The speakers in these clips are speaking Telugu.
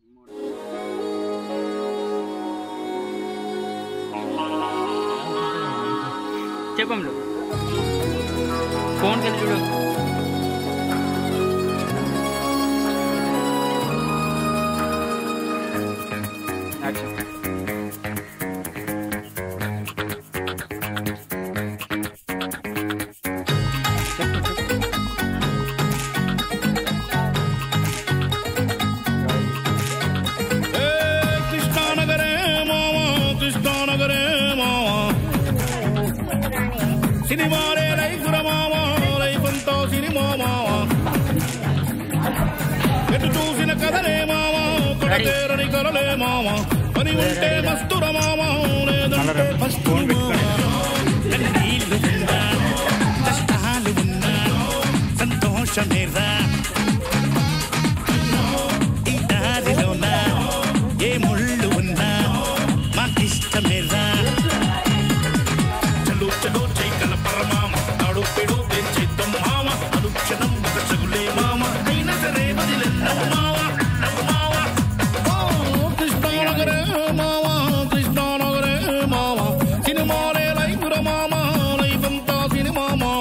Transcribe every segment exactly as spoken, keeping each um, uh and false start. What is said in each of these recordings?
చెప్పండి ఫోన్ కలిసి చూడు. సినిమా రే లైఫ్ రమావా లైఫ్ అంతా సినిమా మావా ఎటు చూసిన కథలే మావా కడతేరని కలలే మావా పని ఉంటే మస్తు రమావా లేదంటే ఫస్ట్ నీళ్ళు ఉన్నా కష్టాలు ఉన్నా సంతోషమేరా ఈ దారిలోనా ఏ ముళ్ళు ఉన్నా మాకిష్టమేరా చలో చలో చై కలపర మామ నాడు పెడు పెంచేద్దాం మామ అనుక్షణం ఒక చగులే మామ అయినా సరే వదిలేద్దాం మావ మావ ఓ కృష్ణానగరే మావ కృష్ణానగరే మావ సినిమాలే లైఫ్ ర మామ లైఫ్ అంతా సినిమా మావ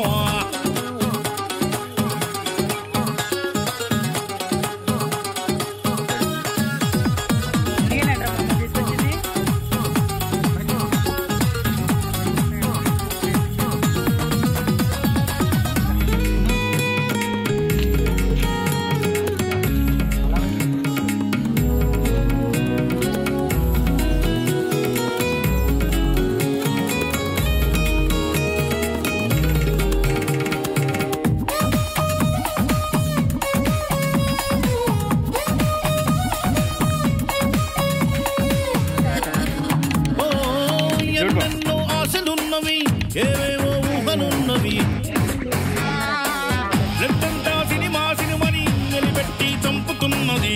ఎన్నెన్నో ఆశలున్నవి ఏవేవో ఊహలున్నవి రెట్టంతా సినిమా సినిమని నిలబెట్టి చంపుతున్నది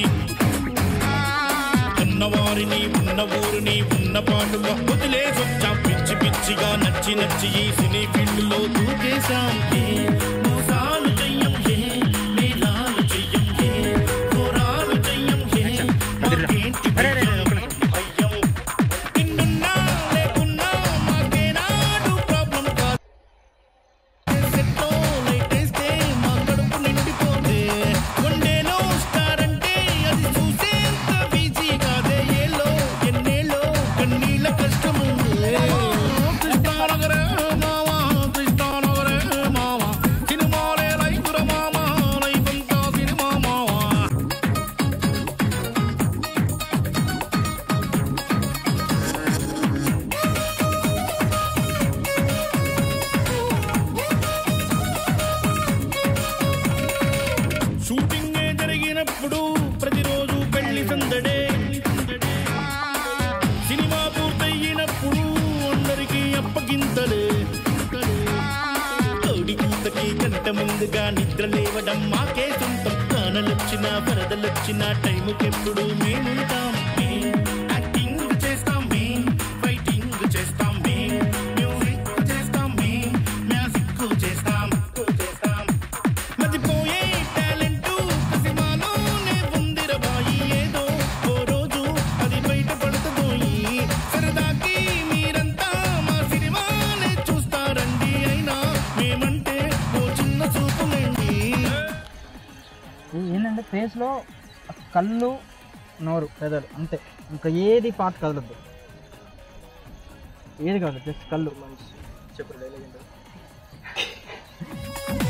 ఉన్నవారిని ఉన్న ఊరిని ఉన్న పాటుగా వదిలేసొచ్చాం పిచ్చి పిచ్చిగా నచ్చి నచ్చి ఈ సినీ ఫీల్డ్లో దూకేశాం మోసాలు చెయ్యం ఏ మేలాలు చెయ్యం ఏ ఘోరాలు చెయ్యం ఏ మాకేంటి షూటింగే జరిగినప్పుడు ప్రతిరోజు పెళ్లి సందడే సినిమా పూర్తయినప్పుడు అందరికీ అప్పగింతలే కోడి కూతకి గంట ముందుగా నిద్ర లేవడం మాకే సొంతం కానలొచ్చినా వరదలొచ్చినా టైముకెప్పుడు మేముంటాం యాక్టింగ్ చేస్తాం మే ఫైటింగ్ చేస్తాం మే మ్యూజిక్ చేస్తాం మే మ్యాజిక్ చేస్తాం చేస్తాం మదిపోయే టాలెంట్ సినిమాలోనే ఉందిరబాయి ఏదో ఓ రోజు అది బయట పడుతుందోయి సరదాకి మీరంతా మా సినిమానే చూస్తారండి అయినా మేమంటే ఓ చిన్న చూపులేండి. ఏంటంటే ఫేస్లో కళ్ళు నోరు పెదలు అంతే, ఇంకా ఏది పార్ట్ కదలద్దు, ఏది కాదు జస్ట్ కళ్ళు. మంచి చెప్పు.